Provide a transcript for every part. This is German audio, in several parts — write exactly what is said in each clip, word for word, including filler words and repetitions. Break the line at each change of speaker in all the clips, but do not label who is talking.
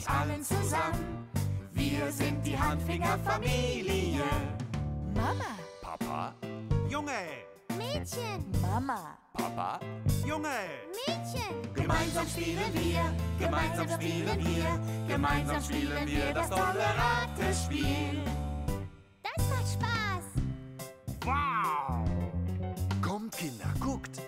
allen zusammen. Wir sind die Hanfinger-Familie.
Mama.
Papa.
Junge.
Mädchen.
Mama.
Papa.
Junge.
Mädchen.
Gemeinsam spielen wir, gemeinsam spielen wir, gemeinsam spielen wir das tolle Ratespiel.
Das macht Spaß.
Wow.
Kommt, Kinder, guckt.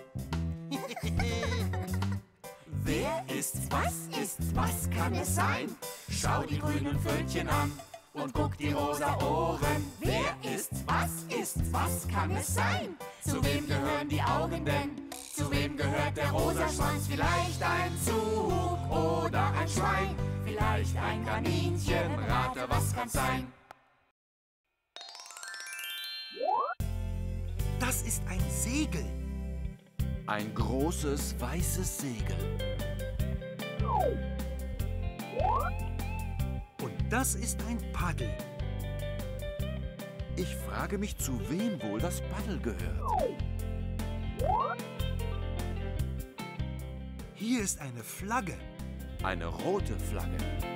Wer ist, was ist, was kann es sein? Schau die grünen Pfötchen an und guck die rosa Ohren. Wer ist, was ist, was kann es sein? Zu wem gehören die Augen denn? Zu wem gehört der rosa Schwanz? Vielleicht ein Zug oder ein Schwein, vielleicht ein Kaninchen. Rate, was kann's sein?
Das ist ein Segel.
Ein großes weißes Segel.
Und das ist ein Paddel.
Ich frage mich, zu wem wohl das Paddel gehört.
Hier ist eine Flagge.
Eine rote Flagge.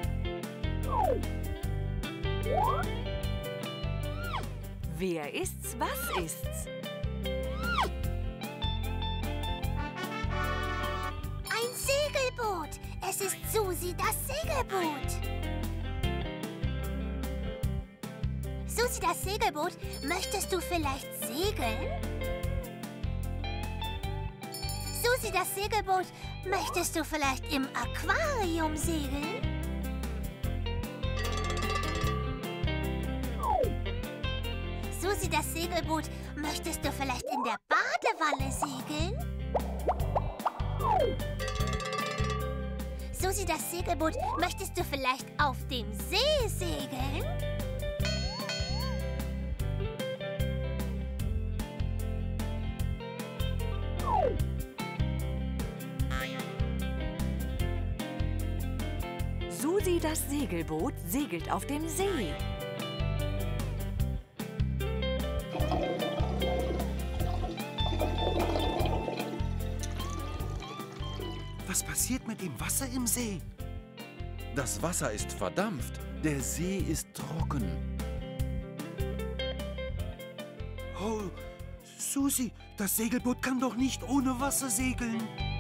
Wer ist's, was ist's?
Ein Segelboot. Es ist Susi, das Segelboot. Susi, das Segelboot, möchtest du vielleicht segeln? Susi, das Segelboot, möchtest du vielleicht im Aquarium segeln? Susi, das Segelboot, möchtest du vielleicht in der Badewanne segeln? Susi, das Segelboot, möchtest du vielleicht auf dem See segeln?
Susi, das Segelboot, segelt auf dem See.
Was passiert mit dem Wasser im See?
Das Wasser ist verdampft. Der See ist trocken.
Oh, Susi, das Segelboot kann doch nicht ohne Wasser segeln.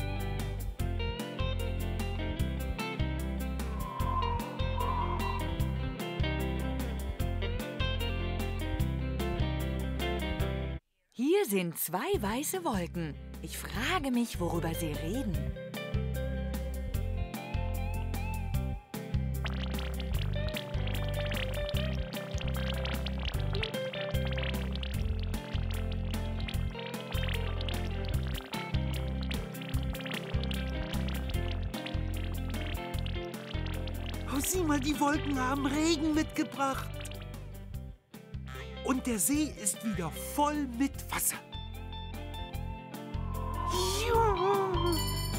Hier sind zwei weiße Wolken. Ich frage mich, worüber sie reden.
Oh, sieh mal, die Wolken haben Regen mitgebracht. Und der See ist wieder voll mit Wasser. Juhu.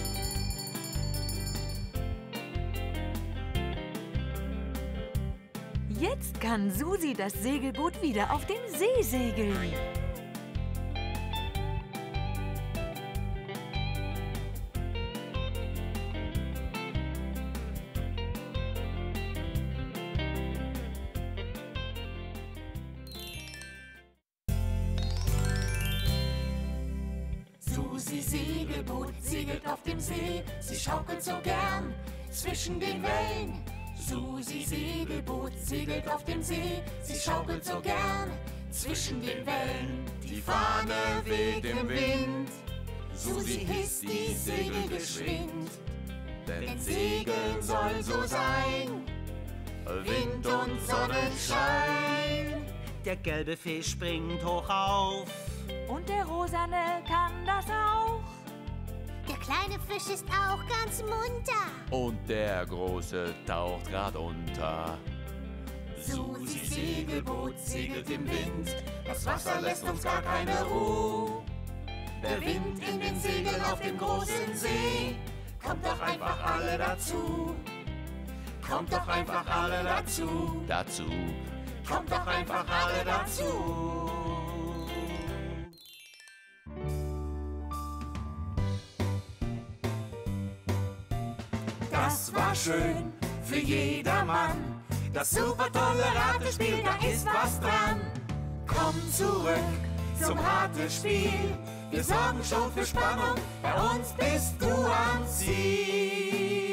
Jetzt kann Susi das Segelboot wieder auf dem See segeln.
Susi Segelboot segelt auf dem See, sie schaukelt so gern zwischen den Wellen. Susi Segelboot segelt auf dem See, sie schaukelt so gern zwischen den Wellen. Die Fahne weht im Wind, Susi hisst die Segel geschwind. Denn Segeln soll so sein, Wind und Sonnenschein.
Der gelbe Fisch springt hoch auf.
Und der Rosane kann das auch.
Der kleine Fisch ist auch ganz munter.
Und der Große taucht grad unter.
Susi Segelboot segelt im Wind, das Wasser lässt uns gar keine Ruhe. Der Wind in den Segeln auf dem großen See, kommt doch einfach alle dazu. Kommt doch einfach alle dazu.
Dazu.
Kommt doch einfach alle dazu. Das war schön, für jedermann. Das super tolle Ratespiel, da ist was dran. Komm zurück zum Ratespiel. Wir sorgen schon für Spannung, bei uns bist du am Ziel.